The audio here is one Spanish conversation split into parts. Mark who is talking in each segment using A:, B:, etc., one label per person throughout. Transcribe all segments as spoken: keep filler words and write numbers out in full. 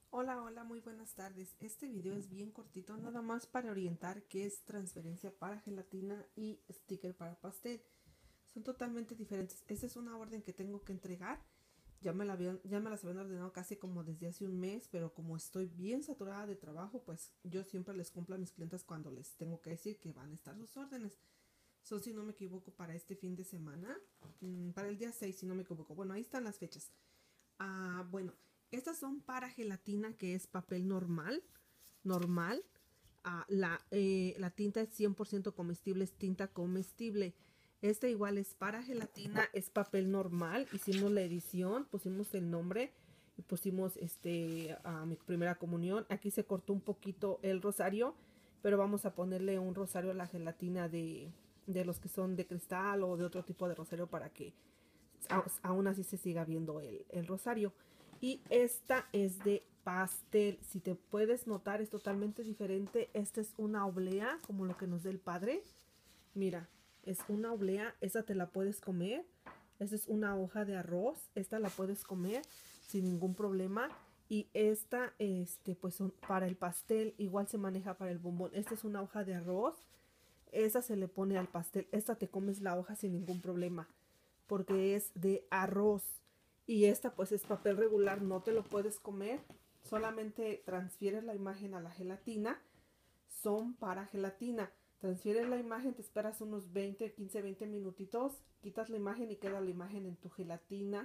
A: Hola, hola, muy buenas tardes. Este video es bien cortito, nada más para orientar qué es transferencia para gelatina y sticker para pastel. Son totalmente diferentes. Esta es una orden que tengo que entregar. Ya me la habían, ya me las habían ordenado casi como desde hace un mes, pero como estoy bien saturada de trabajo, pues yo siempre les cumplo a mis clientes cuando les tengo que decir que van a estar sus órdenes. Son, si no me equivoco, para este fin de semana, mm, para el día seis, si no me equivoco. Bueno, ahí están las fechas. Ah, bueno, estas son para gelatina, que es papel normal, normal. Ah, la, eh, la tinta es cien por ciento comestible, es tinta comestible. Este igual es para gelatina, es papel normal. Hicimos la edición, pusimos el nombre y pusimos este a mi primera comunión. Aquí se cortó un poquito el rosario, pero vamos a ponerle un rosario a la gelatina de, de los que son de cristal o de otro tipo de rosario para que aún así se siga viendo el, el rosario. Y esta es de pastel. Si te puedes notar, es totalmente diferente. Esta es una oblea, como lo que nos dé el padre. Mira, es una oblea. Esta te la puedes comer. Esta es una hoja de arroz. Esta la puedes comer sin ningún problema. Y esta, este, pues son para el pastel. Igual se maneja para el bombón. Esta es una hoja de arroz. Esa se le pone al pastel. Esta te comes la hoja sin ningún problema, porque es de arroz. Y esta pues es papel regular, no te lo puedes comer. Solamente transfieres la imagen a la gelatina. Son para gelatina. Transfieres la imagen, te esperas unos veinte, quince, veinte minutitos. Quitas la imagen y queda la imagen en tu gelatina.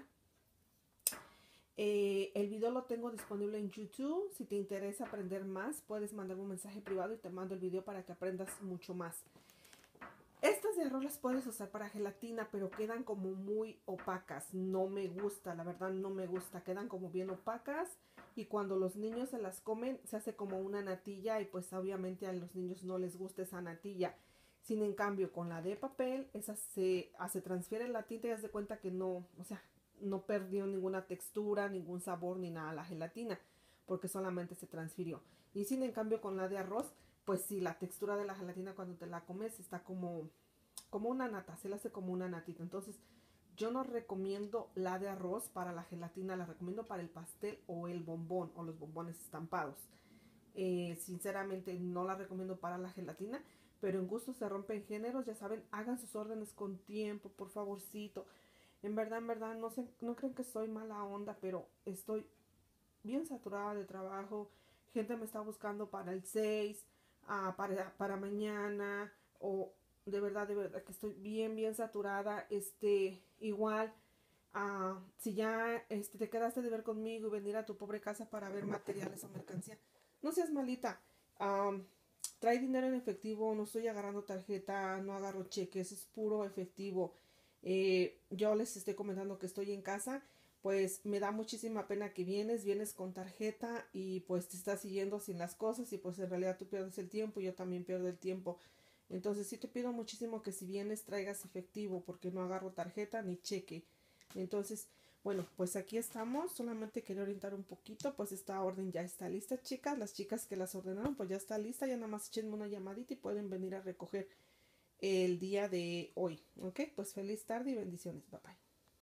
A: Eh, el video lo tengo disponible en YouTube. Si te interesa aprender más, puedes mandarme un mensaje privado y te mando el video para que aprendas mucho más. Estas de arroz las puedes usar para gelatina, pero quedan como muy opacas. No me gusta, la verdad no me gusta. Quedan como bien opacas y cuando los niños se las comen se hace como una natilla y pues obviamente a los niños no les gusta esa natilla. Sin en cambio, con la de papel, esa se, ah, se transfiere la tinta y haz de cuenta que no, o sea, no perdió ninguna textura, ningún sabor ni nada la gelatina, porque solamente se transfirió. Y sin en cambio con la de arroz, pues sí, la textura de la gelatina cuando te la comes está como, como una nata, se la hace como una natita. Entonces, yo no recomiendo la de arroz para la gelatina, la recomiendo para el pastel o el bombón o los bombones estampados. Eh, sinceramente no la recomiendo para la gelatina, pero en gusto se rompen géneros, ya saben, hagan sus órdenes con tiempo, por favorcito. En verdad, en verdad, no sé, no creen que soy mala onda, pero estoy bien saturada de trabajo. Gente me está buscando para el seis, uh, para, para mañana, o de verdad, de verdad que estoy bien, bien saturada. Este, igual, uh, si ya este, te quedaste de ver conmigo y venir a tu pobre casa para ver materiales o mercancía, no seas malita. Um, trae dinero en efectivo, no estoy agarrando tarjeta, no agarro cheques, es puro efectivo. Eh, yo les estoy comentando que estoy en casa, pues me da muchísima pena que vienes, vienes con tarjeta y pues te estás siguiendo sin las cosas y pues en realidad tú pierdes el tiempo y yo también pierdo el tiempo. Entonces sí te pido muchísimo que si vienes traigas efectivo porque no agarro tarjeta ni cheque. Entonces, bueno, pues aquí estamos. Solamente quería orientar un poquito, pues esta orden ya está lista, chicas. Las chicas que las ordenaron, pues ya está lista. Ya nada más echenme una llamadita y pueden venir a recoger el día de hoy. Ok, pues feliz tarde y bendiciones. Bye bye.